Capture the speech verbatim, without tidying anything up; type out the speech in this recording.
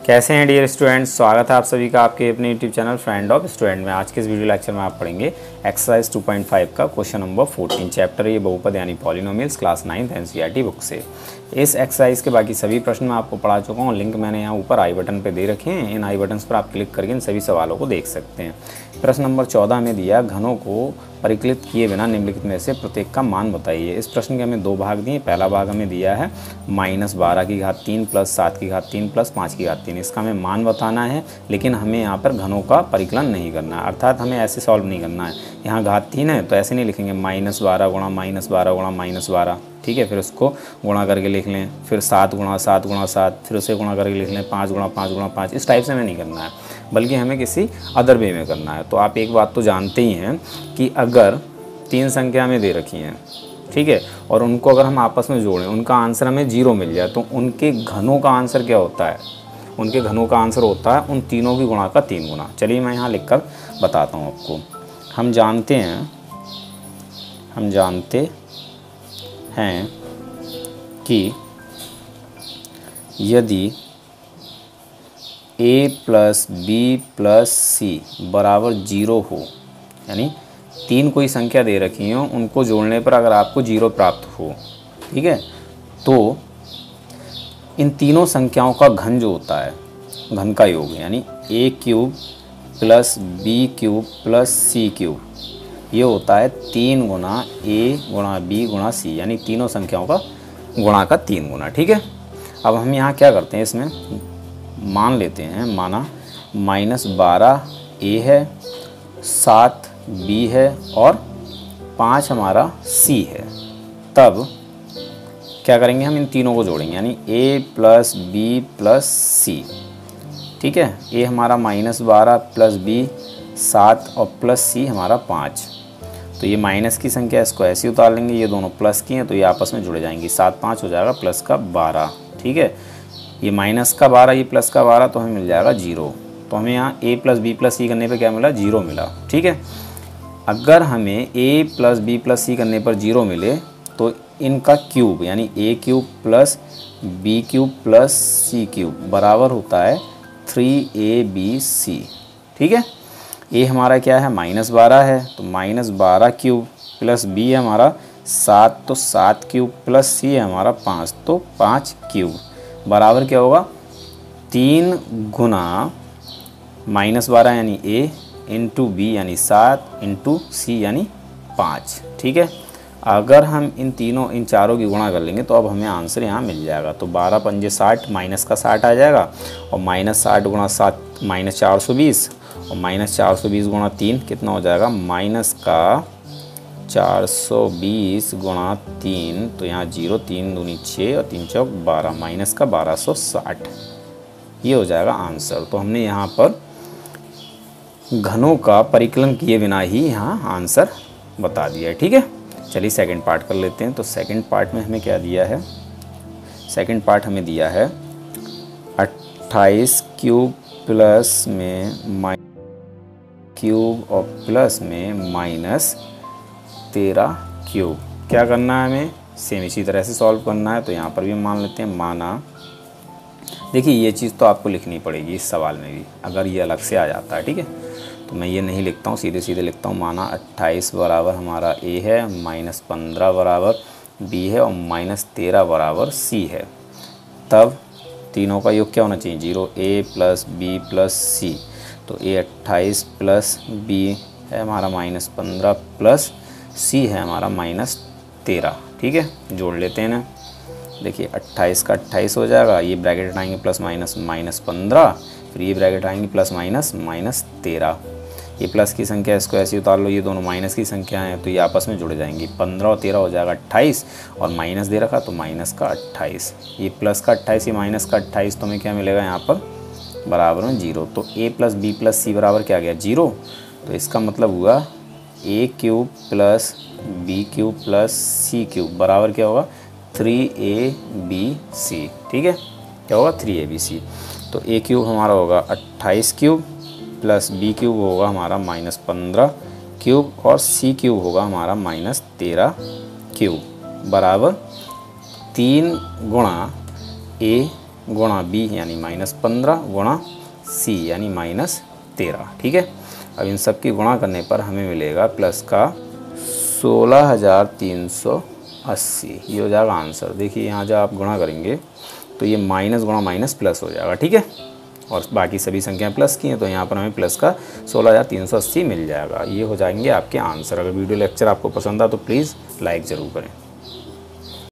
कैसे हैं dear students, स्वागत है आप सभी का आपके अपने YouTube channel friend of student में। आज के इस वीडियो लेक्चर में आप पढ़ेंगे एक्सरसाइज टू पॉइंट फाइव का क्वेश्चन नंबर फोर्टीन, चैप्टर ये बहुपद यानी polynomials, class ninth NCERT book से। इस एक्सरसाइज के बाकी सभी प्रश्न मैं आपको पढ़ा चुका हूँ, लिंक मैंने यहाँ ऊपर आई बटन पर दे रखे हैं। इन आई बटन पर आप क्लिक करके इन सभी सवालों को देख सकते हैं। प्रश्न नंबर चौदह में दिया, घनों को परिकलित किए बिना निम्नलिखित में से प्रत्येक का मान बताइए। इस प्रश्न के हमें दो भाग दिए। पहला भाग हमें दिया है माइनस बारह की घात तीन प्लस सात की घात तीन प्लस पाँच की घात तीन। इसका हमें मान बताना है, लेकिन हमें यहाँ पर घनों का परिकलन नहीं करना है, अर्थात हमें ऐसे सॉल्व नहीं करना है। यहाँ घात तीन है तो ऐसे नहीं लिखेंगे माइनस बारह गुणा माइनस बारह गुणा माइनस बारह, ठीक है। फिर उसको गुणा करके लिख लें, फिर सात गुणा सात गुणा सात, फिर उसे गुणा करके लिख लें पाँच गुणा पाँच गुणा पाँच। इस टाइप से हमें नहीं करना है, बल्कि हमें किसी अदर वे में करना है। तो आप एक बात तो जानते ही हैं कि अगर तीन संख्या में दे रखी हैं, ठीक है, और उनको अगर हम आपस में जोड़ें, उनका आंसर हमें जीरो मिल जाए, तो उनके घनों का आंसर क्या होता है? उनके घनों का आंसर होता है उन तीनों की गुणा का तीन गुना। चलिए मैं यहाँ लिखकर बताता हूँ आपको। हम जानते हैं हम जानते हैं कि यदि a plus B plus C बराबर जीरो हो, यानी तीन कोई संख्या दे रखी हो, उनको जोड़ने पर अगर आपको जीरो प्राप्त हो, ठीक है, तो इन तीनों संख्याओं का घन जो होता है, घन का योग, यानी A cube plus B cube plus C cube, ये होता है तीन गुना ए गुणा बी गुणा सी, यानी तीनों संख्याओं का गुणा का तीन गुना, ठीक है। अब हम यहाँ क्या करते हैं, इसमें मान लेते हैं, माना माइनस बारह ए है, सात बी है और पाँच हमारा सी है। तब क्या करेंगे, हम इन तीनों को जोड़ेंगे, यानी a plus B plus C, ठीक है। a हमारा माइनस बारह प्लस बी सात और प्लस सी हमारा पाँच। तो ये माइनस की संख्या, इसको ऐसे ही उतार लेंगे, ये दोनों प्लस की हैं तो ये आपस में जुड़ जाएंगी। सात पाँच हो जाएगा प्लस का बारह, ठीक है। ये माइनस का बारह, ये प्लस का बारह, तो हमें मिल जाएगा जीरो। तो हमें यहाँ a plus B plus C करने पर क्या मिला? जीरो मिला, ठीक है। अगर हमें a plus B plus C करने पर जीरो मिले तो इनका क्यूब, यानी a cube plus B cube plus C cube बराबर होता है थ्री ए बी सी, ठीक है। a हमारा क्या है? माइनस बारह है, तो माइनस बारह क्यूब प्लस b है हमारा सात, तो सात क्यूब प्लस c है हमारा पाँच, तो पाँच क्यूब बराबर क्या होगा? तीन गुना माइनस बारह यानी a इंटू बी यानी सात इंटू सी यानी पाँच, ठीक है। अगर हम इन तीनों इन चारों की गुणा कर लेंगे तो अब हमें आंसर यहाँ मिल जाएगा। तो बारह पंजे साठ, माइनस का साठ आ जाएगा, और माइनस साठ गुणा सात माइनस चार सौ बीस, और माइनस चार सौ बीस गुणा तीन कितना हो जाएगा? माइनस का चार सौ बीस गुणा तीन, तो यहाँ जीरो, तीन दूनी छः और तीन चौक बारह, माइनस का बारह सौ साठ, ये हो जाएगा आंसर। तो हमने यहाँ पर घनों का परिकलन किए बिना ही यहाँ आंसर बता दिया है, ठीक है। चलिए सेकंड पार्ट कर लेते हैं। तो सेकंड पार्ट में हमें क्या दिया है? सेकंड पार्ट हमें दिया है अट्ठाईस क्यूब प्लस में माइनस क्यूब और प्लस में माइनस तेरह क्यूब। क्या करना है हमें? सेम इसी तरह से सॉल्व करना है। तो यहाँ पर भी हम मान लेते हैं, माना, देखिए ये चीज़ तो आपको लिखनी पड़ेगी इस सवाल में भी, अगर ये अलग से आ जाता है, ठीक है। तो मैं ये नहीं लिखता हूँ, सीधे सीधे लिखता हूँ। माना अट्ठाईस बराबर हमारा a है, माइनस पंद्रह बराबर b है और माइनस तेरह बराबर c है। तब तीनों का योग क्या होना चाहिए? Zero. a plus B plus C, तो a अट्ठाईस प्लस b है हमारा माइनस पंद्रह प्लस c है हमारा माइनस तेरह, ठीक है। जोड़ लेते हैं ना, देखिए अट्ठाईस का अट्ठाईस हो जाएगा, ये ब्रैकेट हटाएंगे प्लस माइनस माइनस पंद्रह, फिर ये ब्रैकेट आएंगे प्लस माइनस माइनस तेरह। ये प्लस की संख्या, इसको ऐसे उतार लो, ये दोनों माइनस की संख्या हैं तो ये आपस में जुड़ जाएंगी। पंद्रह और तेरह हो जाएगा अट्ठाईस, और माइनस दे रखा तो माइनस का अट्ठाईस, ये प्लस का अट्ठाईस, ये माइनस का अट्ठाईस, तो हमें क्या मिलेगा यहाँ पर? बराबर में जीरो। तो a plus B plus C बराबर क्या गया? जीरो। तो इसका मतलब हुआ a cube plus B cube plus C cube बराबर क्या होगा? थ्री ए बी सी, ठीक है। क्या होगा? Three A B C. तो a क्यूब हमारा होगा अट्ठाईस क्यूब प्लस बी क्यूब होगा हमारा माइनस पंद्रह क्यूब और सी क्यूब होगा हमारा माइनस तेरह क्यूब बराबर तीन गुणा ए गुणा बी यानी माइनस पंद्रह गुणा सी यानी माइनस तेरह। ठीक है, अब इन सब की गुणा करने पर हमें मिलेगा प्लस का सोलह हज़ार तीन सौ अस्सी, ये हो जाएगा आंसर। देखिए यहाँ जब आप गुणा करेंगे तो ये माइनस गुणा माइनस प्लस हो जाएगा। ठीक है, और बाकी सभी संख्याएं प्लस की हैं तो यहाँ पर हमें प्लस का सोलह हज़ार तीन सौ अस्सी मिल जाएगा। ये हो जाएंगे आपके आंसर। अगर वीडियो लेक्चर आपको पसंद आ तो प्लीज़ लाइक ज़रूर करें।